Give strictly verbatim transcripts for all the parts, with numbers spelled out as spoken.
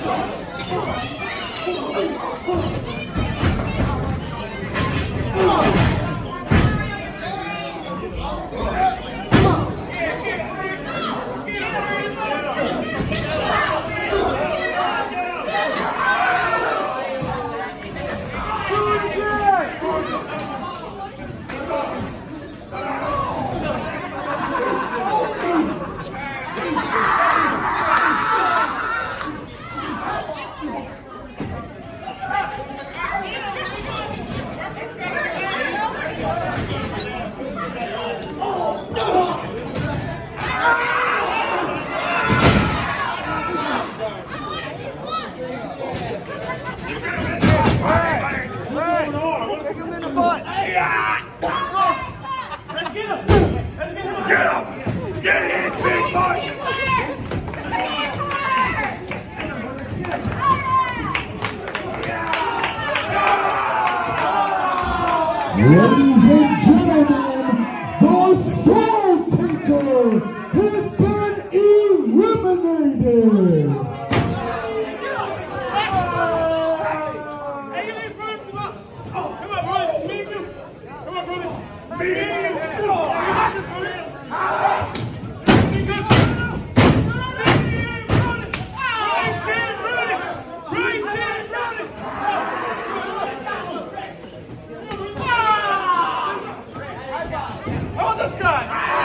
Ladies and gentlemen, the Soul Taker has been eliminated. Hey, you ain't first of all. Oh, come on, Bruce. Me and you. Come on, Bruce. Me and you. Come on, Bruce. Be good. Right side, Bruce. Right side, Bruce. How about this guy?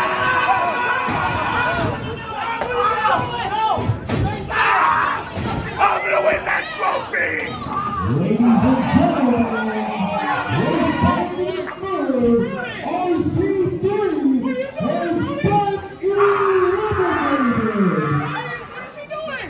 I'm gonna win that trophy! Ladies and gentlemen, this fighting third, R C three has been eliminated. What's he doing?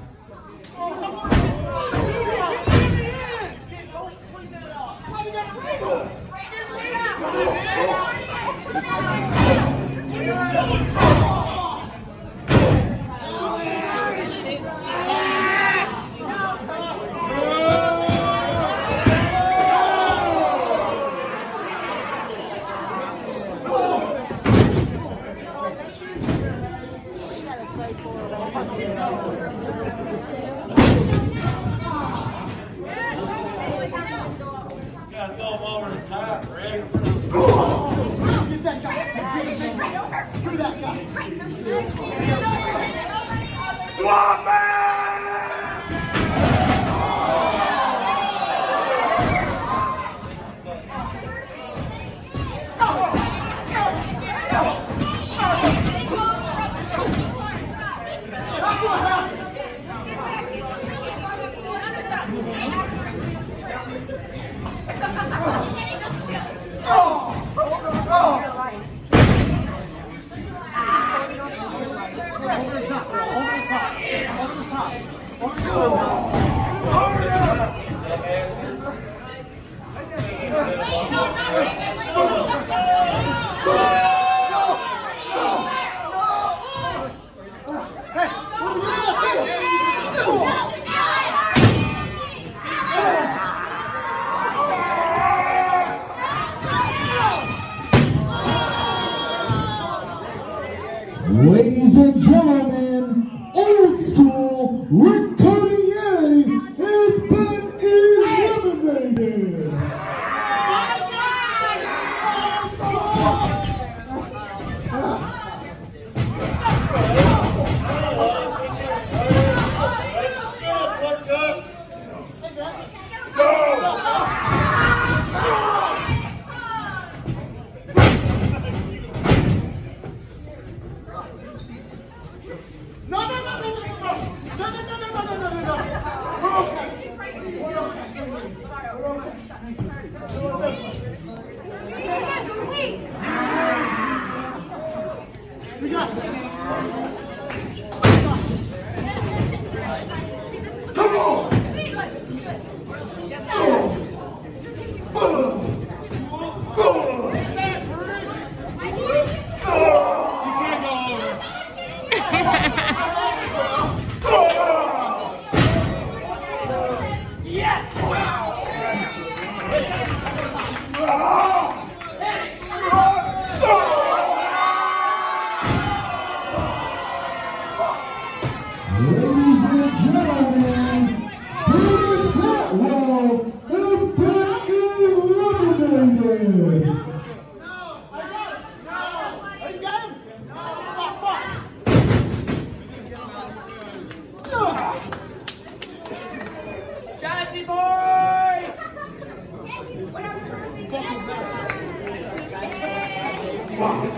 Gotta throw him over the top, Rick. Get that guy. Do that guy. Swamp Man! Ladies and gentlemen, Old School Rick Cartier has been eliminated. No, no, no, no, no, no, no, no, no, no, no, no, no, no. You guys are weak. We got this. Come on! Ladies and gentlemen,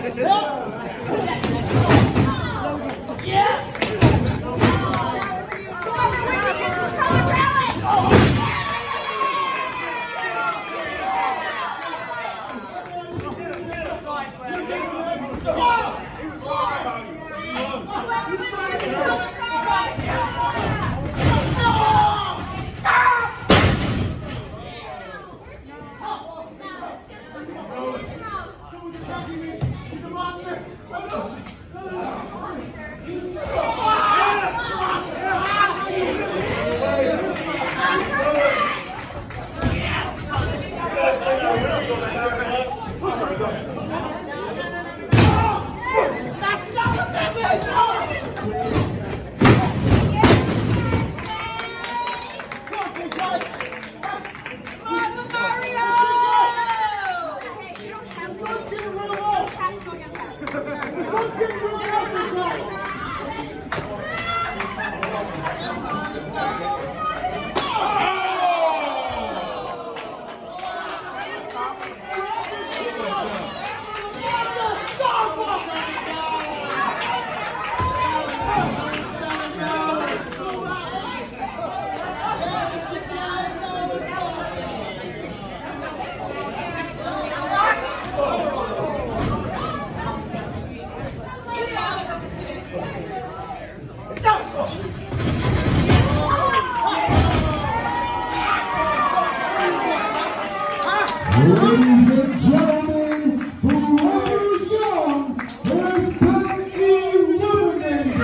Ladies and gentlemen, whoever is young has been eliminated.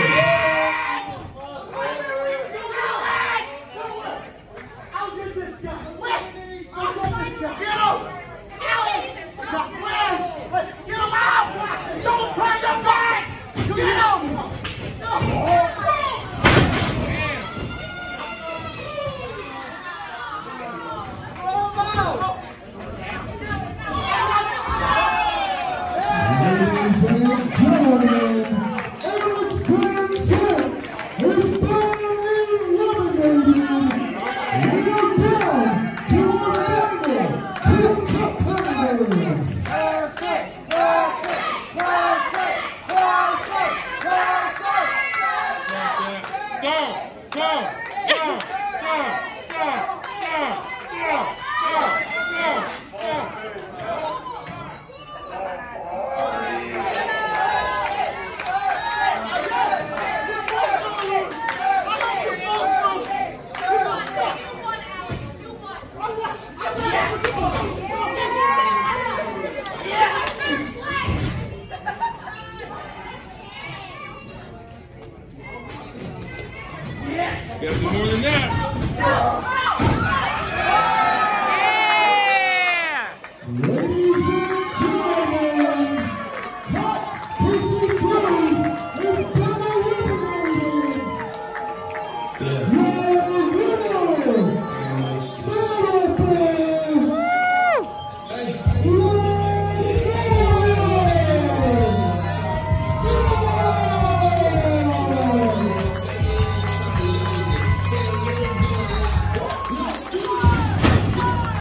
I'll get this guy. I'll get this guy. Get him! Alex! Get him out! Don't turn your back! Get him! Ladies and gentlemen, Alex Vincent has been eliminated. We are down to a final two competitors. Perfect! Perfect! Perfect! Perfect! Perfect! Stop! Stop! Stop! Stop! Stop! Stop! Stop! Stop! Stop! Stop! You gotta do more than that.